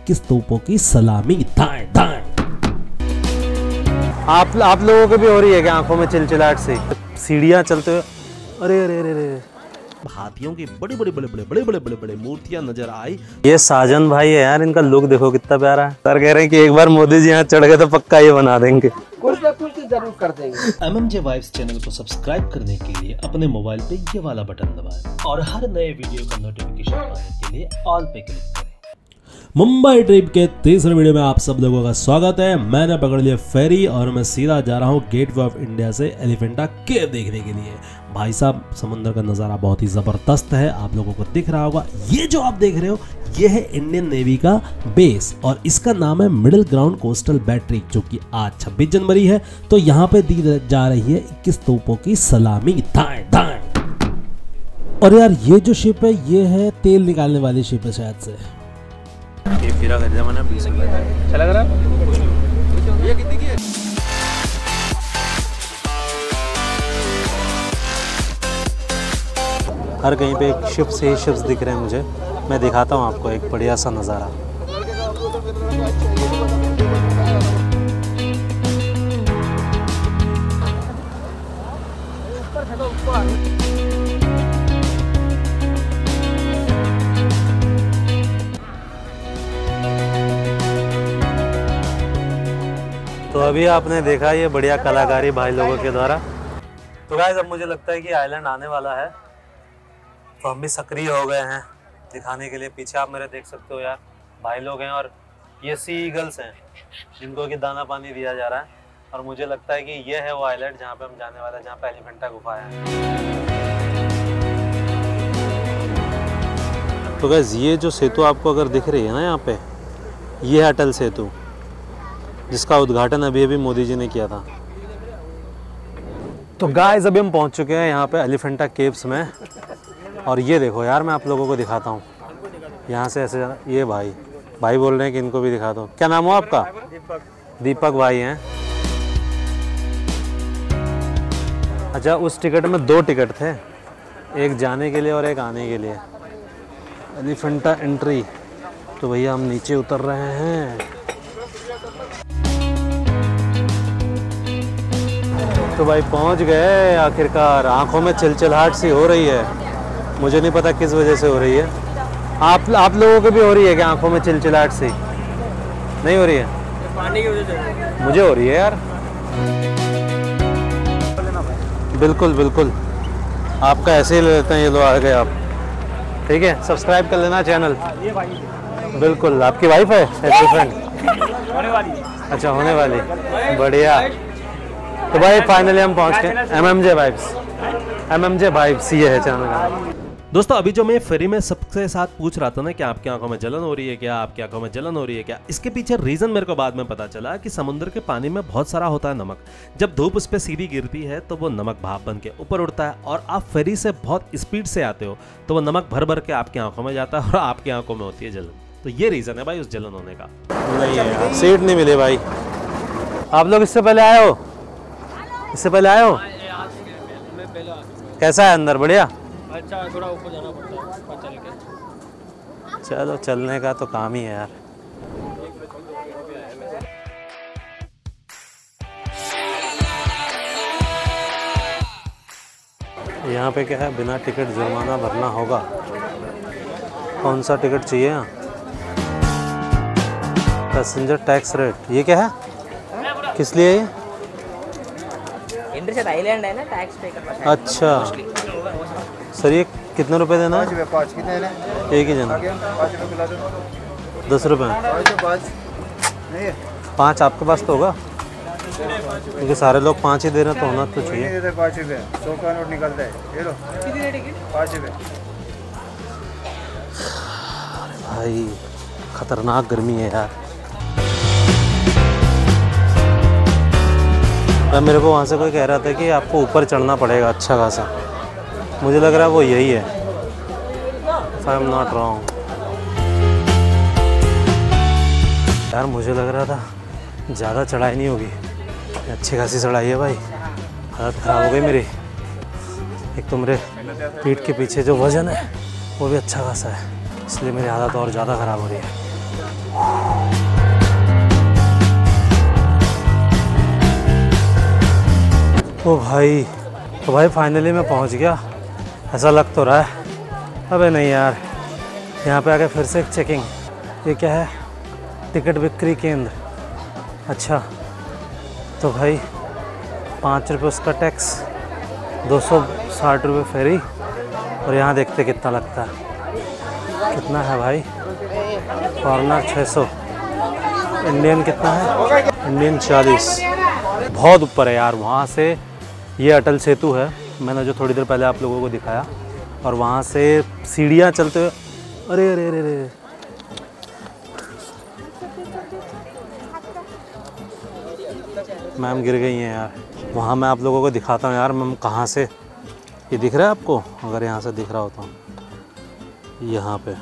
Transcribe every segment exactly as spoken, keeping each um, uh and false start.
इक्कीस तोपों की सलामी। दाएं दाएं। आप आप लोगों को भी हो रही है क्या आंखों में चिलचिलाहट से? सीढ़ियाँ चलते हुए अरे अरे अरे अरे हाथियों की बड़ी बड़ी बड़े बड़े बड़े बड़े बड़े बड़े मूर्तियां नजर आई। ये साजन भाई है यार, इनका लुक देखो कितना प्यारा है। सर कह रहे हैं कि एक बार मोदी जी यहाँ चढ़ गए तो पक्का ये बना देंगे, कुछ ना कुछ जरूर कर देंगे। एमएमजे वाइब्स चैनल को सब्सक्राइब करने के लिए अपने मोबाइल पे ये वाला बटन दबाएं और हर नए वीडियो का नोटिफिकेशन पाने के लिए ऑल पे क्लिक करें। मुंबई ट्रिप के तीसरे वीडियो में आप सब लोगों का स्वागत है। मैंने पकड़ लिया फेरी और मैं सीधा जा रहा हूँ गेटवे ऑफ इंडिया से एलिफेंटा केव देखने के लिए। भाई साहब समुद्र का नज़ारा बहुत ही ज़बरदस्त है, आप लोगों को दिख रहा होगा। ये जो आप देख रहे हो ये है इंडियन नेवी का बेस और इसका नाम है मिडिल ग्राउंड कोस्टल बैटरी, जो कि आज छब्बीस जनवरी है तो यहाँ पे दी जा रही है इक्कीस तोपों की सलामी। दाएं दाएं। और यार ये जो शिप है ये है तेल निकालने वाली शिप है शायद से। ये फिरा खरीदा मैंने बीस रुपए का। चला करा ये कितने की है? हर कहीं पे एक शिप से ही शिप्स दिख रहे हैं मुझे। मैं दिखाता हूँ आपको एक बढ़िया सा नज़ारा। तो अभी आपने देखा ये बढ़िया कलाकारी भाई लोगों के द्वारा। तो गाइस अब मुझे लगता है कि आइलैंड आने वाला है, तो हम भी सक्रिय हो गए हैं दिखाने के लिए। पीछे आप मेरे देख सकते हो यार, भाई लोग हैं और ये सी ईगल्स हैं जिनको कि दाना पानी दिया जा रहा है। और मुझे लगता है कि ये है वो आइलैंड जहाँ पे हम जाने वाले हैं, जहाँ पे एलिफेंटा गुफा है। तो गाइस ये जो सेतु आपको अगर दिख रही है ना यहाँ पे, ये है अटल सेतु, जिसका उद्घाटन अभी अभी मोदी जी ने किया था। तो गाइस अभी हम पहुंच चुके हैं यहाँ पे एलिफेंटा केव्स में। और ये देखो यार, मैं आप लोगों को दिखाता हूँ यहाँ से ऐसे जाना। ये भाई भाई बोल रहे हैं कि इनको भी दिखा दो। क्या नाम हो आपका? दीपक। दीपक भाई हैं। अच्छा, उस टिकट में दो टिकट थे, एक जाने के लिए और एक आने के लिए। एलिफेंटा एंट्री। तो भैया हम नीचे उतर रहे हैं। तो भाई पहुंच गए आखिरकार। आंखों में चिलचिलाहट सी हो रही है, मुझे नहीं पता किस वजह से हो रही है। आप आप लोगों को भी हो रही है क्या आंखों में चिलचिलाहट सी? नहीं हो रही है? पानी की वजह से मुझे हो रही है यार। बिल्कुल बिल्कुल, आपका ऐसे ही ले लेते हैं। ये लो आ गए आप, ठीक है। सब्सक्राइब कर लेना चैनल। बिल्कुल। आपकी वाइफ है गर्लफ्रेंड? होने वाली। अच्छा होने वाली, बढ़िया। तो भाई फाइनली हम पहुंच गए एमएमजे वाइब्स। एमएमजे वाइब्स ये है चैनल का। दोस्तों अभी जो मैं फेरी में सबके साथ पूछ रहा था ना कि आपकी आंखों में जलन हो रही है क्या, आपकी आंखों में जलन हो रही है क्या, इसके पीछे रीजन मेरे को बाद में पता चला कि समुद्र के पानी में बहुत सारा होता है नमक। जब धूप उस पर सीधी गिरती है तो वो नमक भाप बन के ऊपर उड़ता है और आप फेरी से बहुत स्पीड से आते हो तो वो नमक भर भर के आपकी आंखों में जाता है और आपकी आंखों में होती है जलन। तो ये रीजन है भाई उस जलन होने का। नहीं है, सीट नहीं मिली भाई। आप लोग इससे पहले आए हो? इससे पहले आए हो? कैसा है अंदर? बढ़िया। अच्छा, थोड़ा ऊपर जाना पड़ता है पता चल के। चलो चलने का तो काम ही है यार। यहाँ पे क्या है, बिना टिकट जुर्माना भरना होगा। कौन सा टिकट चाहिए यहाँ? Passenger tax rate. ये क्या है, किस लिए ये? आइलैंड है ना, टैक्स पे करना है। अच्छा सर, ये कितने रुपए देना है? पाँच कितने हैं? एक ही जना दस रुपये। पाँच आपके पास तो होगा, क्योंकि सारे लोग पाँच ही दे रहे हैं तो होना तो चाहिए। पाँच रुपये सौ का नोट निकलता है। ये लो पाँच रुपये। भाई खतरनाक गर्मी है यार। अब मेरे को वहाँ से कोई कह रहा था कि आपको ऊपर चढ़ना पड़ेगा अच्छा खासा। मुझे लग रहा है वो यही है, if I am not wrong. यार मुझे लग रहा था ज़्यादा चढ़ाई नहीं होगी, अच्छी खासी चढ़ाई है भाई। हालत ख़राब हो गई मेरी। एक तो मेरे पीठ के पीछे जो वजन है वो भी अच्छा खासा है, इसलिए मेरी हालत और ज़्यादा ख़राब हो रही है। ओ भाई, तो भाई फाइनली मैं पहुंच गया, ऐसा लग तो रहा है। अबे नहीं यार, यहाँ पे आके फिर से एक चेकिंग। ये क्या है? टिकट बिक्री केंद्र। अच्छा, तो भाई पाँच रुपये उसका टैक्स, दो सौ साठ रुपये फेरी, और यहाँ देखते कितना लगता है। कितना है भाई? फॉरनर छः सौ, इंडियन कितना है? इंडियन चालीस। बहुत ऊपर है यार। वहाँ से ये अटल सेतु है, मैंने जो थोड़ी देर पहले आप लोगों को दिखाया, और वहाँ से सीढ़ियाँ चलते हुए, अरे अरे अरे अरे मैम गिर गई हैं यार। वहाँ मैं आप लोगों को दिखाता हूँ यार, मैम कहाँ से, ये दिख रहा है आपको? अगर यहाँ से दिख रहा होता हूँ, यहाँ पे।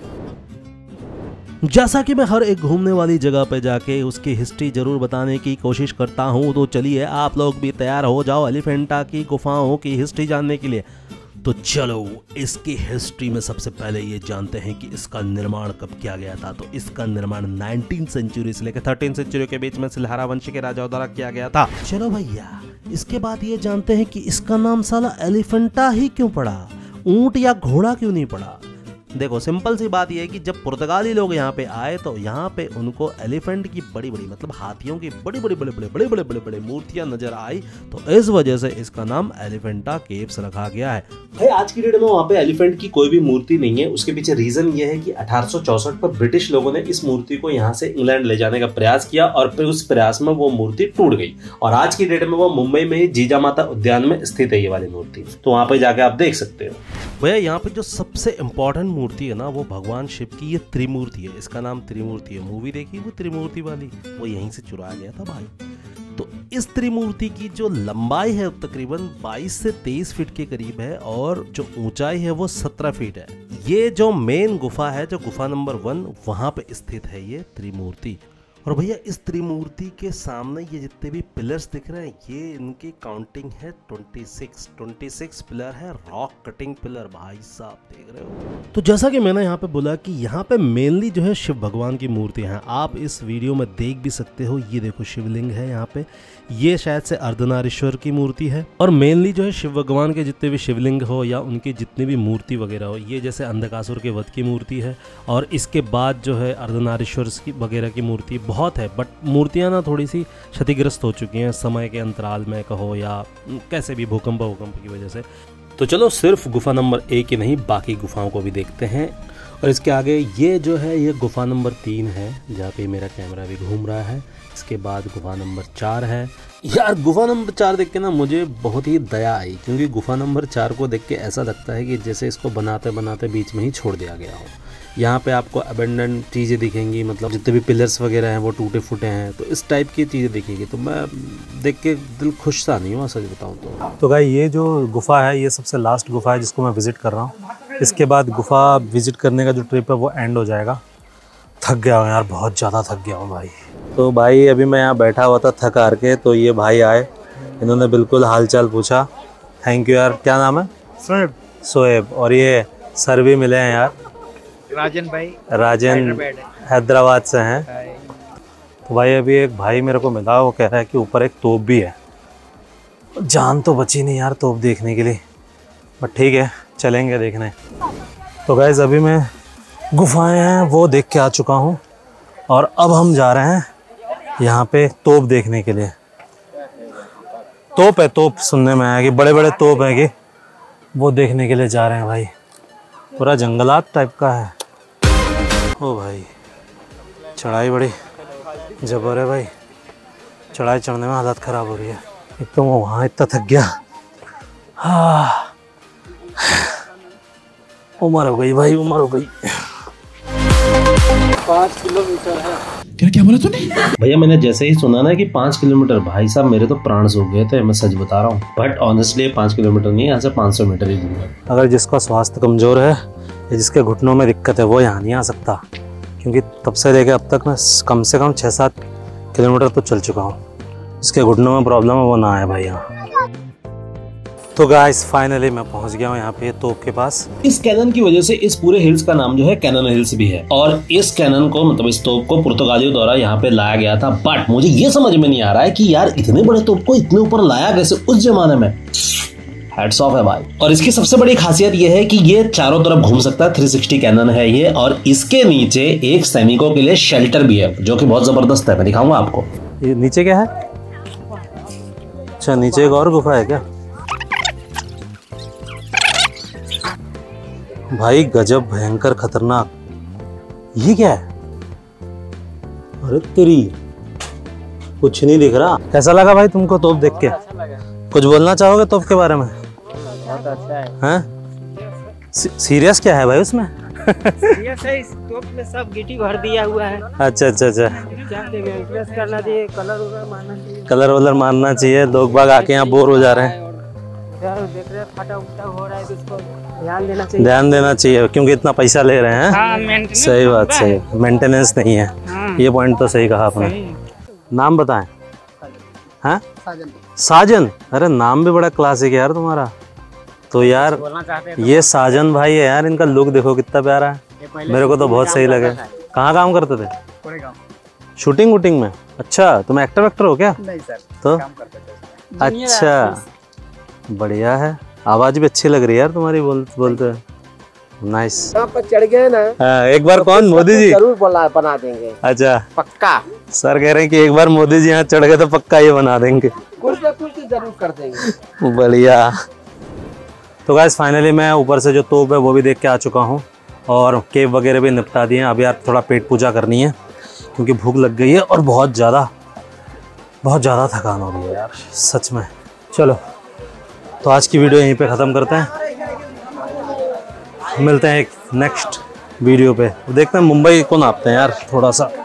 जैसा कि मैं हर एक घूमने वाली जगह पे जाके उसकी हिस्ट्री जरूर बताने की कोशिश करता हूँ, तो चलिए आप लोग भी तैयार हो जाओ एलिफेंटा की गुफाओं की हिस्ट्री जानने के लिए। तो चलो इसकी हिस्ट्री में सबसे पहले ये जानते हैं कि इसका निर्माण कब किया गया था। तो इसका निर्माण नाइनटीन सेंचुरी से लेकर थर्टीन सेंचुरी के बीच में सिलहारा वंश के राजाओं द्वारा किया गया था। चलो भैया, इसके बाद ये जानते हैं कि इसका नाम साला एलिफेंटा ही क्यों पड़ा, ऊंट या घोड़ा क्यों नहीं पड़ा। देखो सिंपल सी बात यह है कि जब पुर्तगाली लोग यहाँ पे आए तो यहाँ पे उनको एलिफेंट की बड़ी बड़ी मतलब हाथियों की बड़ी बड़ी बड़े बड़े बड़े बड़े बड़े बड़े मूर्तियां नजर आई, तो इस वजह से इसका नाम एलिफेंटा केव्स रखा गया है। भाई आज की डेट में वहाँ पे एलिफेंट की कोई भी मूर्ति नहीं है। उसके पीछे रीजन ये है कि अठारह सौ चौसठ पर ब्रिटिश लोगों ने इस मूर्ति को यहाँ से इंग्लैंड ले जाने का प्रयास किया, और फिर उस प्रयास में वो मूर्ति टूट गई, और आज की डेट में वो मुंबई में ही जीजामाता उद्यान में स्थित है ये वाली मूर्ति। तो वहाँ पे जाके आप देख सकते हो। भैया यहाँ पे जो सबसे इम्पोर्टेंट मूर्ति है ना, वो भगवान शिव की ये त्रिमूर्ति है। इसका नाम त्रिमूर्ति है। मूवी देखी वो त्रिमूर्ति वाली, वो यहीं से चुराया गया था भाई। तो इस त्रिमूर्ति की जो लंबाई है तकरीबन बाईस से तेईस फीट के करीब है, और जो ऊंचाई है वो सत्रह फीट है। ये जो मेन गुफा है, जो गुफा नंबर वन, वहां पे स्थित है ये त्रिमूर्ति। और भैया इस त्रिमूर्ति के सामने ये जितने भी पिलर्स दिख रहे हैं, ये इनकी काउंटिंग है छब्बीस छब्बीस पिलर है, रॉक कटिंग पिलर। भाई साहब देख रहे हो। तो जैसा कि मैंने यहाँ पे बोला कि यहाँ पे मेनली जो है शिव भगवान की मूर्तियाँ हैं। आप इस वीडियो में देख भी सकते हो, ये देखो शिवलिंग है यहाँ पे, ये शायद से अर्धनारीश्वर की मूर्ति है। और मेनली जो है शिव भगवान के जितने भी शिवलिंग हो या उनकी जितनी भी मूर्ति वगैरह हो, ये जैसे अंधकासुर के वध की मूर्ति है, और इसके बाद जो है अर्धनारीश्वर की वगैरह की मूर्ति बहुत है, बट मूर्तियां ना थोड़ी सी क्षतिग्रस्त हो चुकी हैं समय के अंतराल में कहो, या कैसे भी भूकंप भूकंप की वजह से। तो चलो सिर्फ गुफा नंबर एक ही नहीं, बाकी गुफाओं को भी देखते हैं। और इसके आगे ये जो है ये गुफा नंबर तीन है, जहाँ पे मेरा कैमरा भी घूम रहा है। इसके बाद गुफा नंबर चार है। यार गुफा नंबर चार देख के ना मुझे बहुत ही दया आई, क्योंकि गुफा नंबर चार को देख के ऐसा लगता है कि जैसे इसको बनाते बनाते बीच में ही छोड़ दिया गया हो। यहाँ पे आपको अबेंडन चीज़ें दिखेंगी, मतलब जितने भी पिलर्स वगैरह हैं वो टूटे फूटे हैं, तो इस टाइप की चीज़ें दिखेंगी। तो मैं देख के दिल खुश सा नहीं हुआ, सच बताऊँ तो। तो भाई ये जो गुफा है, ये सबसे लास्ट गुफा है जिसको मैं विज़िट कर रहा हूँ। इसके बाद गुफा विज़िट करने का जो ट्रिप है वो एंड हो जाएगा। थक गया हूँ यार, बहुत ज़्यादा थक गया हूँ भाई। तो भाई अभी मैं यहाँ बैठा हुआ था थक हार के, तो ये भाई आए, इन्होंने बिल्कुल हाल चाल पूछा। थैंक यू यार। क्या नाम है? सोएब। सोएब। और ये सर भी मिले हैं यार, राजन भाई। राजन हैदराबाद से हैं। तो भाई अभी एक भाई मेरे को मिला, वो कह रहा है कि ऊपर एक तोप भी है। जान तो बची नहीं यार तोप देखने के लिए, बट ठीक है चलेंगे देखने। तो गाइस अभी मैं गुफाएं हैं वो देख के आ चुका हूँ, और अब हम जा रहे हैं यहाँ पे तोप देखने के लिए। तोप है, तोप सुनने में आया कि बड़े बड़े तोप हैं, कि वो देखने के लिए जा रहे हैं भाई। पूरा जंगलात टाइप का है। ओ भाई चढ़ाई बड़ी जबर है भाई, चढ़ाई चढ़ने में हालत ख़राब हो रही है। एक तो मैं वहाँ इतना थक गया, हाँ उम्र हो गई भाई, उम्र हो गई। पाँच किलोमीटर है। क्या क्या बोला तूने? भैया मैंने जैसे ही सुना ना कि पाँच किलोमीटर, भाई साहब मेरे तो प्राण सूख गए थे, मैं सच बता रहा हूँ। बट ऑनेस्टली पाँच किलोमीटर नहीं है, यहाँ से पाँच सौ मीटर ही दूर है। अगर जिसका स्वास्थ्य कमज़ोर है या जिसके घुटनों में दिक्कत है वो यहाँ नहीं आ सकता, क्योंकि तब से लेके अब तक मैं कम से कम छः सात किलोमीटर तो चल चुका हूँ। जिसके घुटनों में प्रॉब्लम है वो ना आए भाई यहाँ। तो गाइस फाइनली मैं पहुंच गया हूँ यहाँ पे तोप के पास। इस कैनन की वजह से इस पूरे हिल्स का नाम जो है कैनन हिल्स भी है, और इस कैनन को मतलब इस तोप को पुर्तगालियों द्वारा यहाँ पे लाया गया था। बट मुझे ये समझ में नहीं आ रहा है कि यार इतने बड़े तोप को इतने ऊपर लाया कैसे उस जमाने में। हैट्स ऑफ है भाई। और इसकी सबसे बड़ी खासियत यह है कि ये चारों तरफ घूम सकता है, तीन सौ साठ कैनन है ये, और इसके नीचे एक सैनिकों के लिए शेल्टर भी है जो कि बहुत जबरदस्त है। मैं दिखाऊंगा आपको। ये नीचे क्या है? अच्छा नीचे एक और गुफा है क्या? भाई गजब भयंकर खतरनाक। ये क्या है? अरे तेरी कुछ नहीं दिख रहा। कैसा लगा भाई तुमको तोप देख के? कुछ बोलना चाहोगे तोप के बारे में? बहुत अच्छा है। हैं? सीरियस क्या है भाई उसमें? सीरियस है, इस तोप में सब गिट्टी भर दिया हुआ है। अच्छा अच्छा अच्छा। क्या मेंटेनेंस करना चाहिए, कलर वलर मारना चाहिए। कलर वलर मारना चाहिए। लोग बाग आके यहाँ बोर हो जा रहे हैं। यार देख रहे हैं फटा उटा हो रहा है, तो इसको ध्यान देना चाहिए। ध्यान देना चाहिए क्योंकि इतना पैसा ले रहे हैं। हाँ, मेंटेनेंस सही बात, सही। मेंटेनेंस नहीं है। हाँ। ये पॉइंट तो सही कहा आपने। सही। नाम बताएं। हाँ साजन। अरे नाम भी बड़ा क्लासिक है यार तुम्हारा। तो यार बोलना चाहते हैं ये साजन भाई है यार, इनका लुक देखो कितना प्यारा है। मेरे को तो बहुत सही लगे। कहाँ काम करते थे? शूटिंग वूटिंग में? अच्छा तुम एक्टर वेक्टर हो क्या? नहीं सर, तो काम करते थे। अच्छा बढ़िया है। आवाज भी अच्छी लग रही है यार तुम्हारी बोल बोलते नाइस। यहाँ पर चढ़ गए ना, हाँ, एक बार कौन मोदी जी? जरूर बोला बना देंगे। अच्छा पक्का। सर कह रहे हैं कि एक बार मोदी जी यहाँ चढ़ गए तो पक्का ये बना देंगे। कुछ ना कुछ जरूर कर देंगे। बढ़िया। तो गाइस फाइनली मैं ऊपर से जो तोप है वो भी देख के आ चुका हूँ और केव वगैरह भी निपटा दिए हैं। अब यार थोड़ा पेट पूजा करनी है क्योंकि भूख लग गई है और बहुत ज़्यादा बहुत ज़्यादा थकान हो रही है यार सच में। चलो तो आज की वीडियो यहीं पे ख़त्म करते हैं। मिलते हैं एक नेक्स्ट वीडियो पे। देखते हैं मुंबई को नापते हैं यार थोड़ा सा।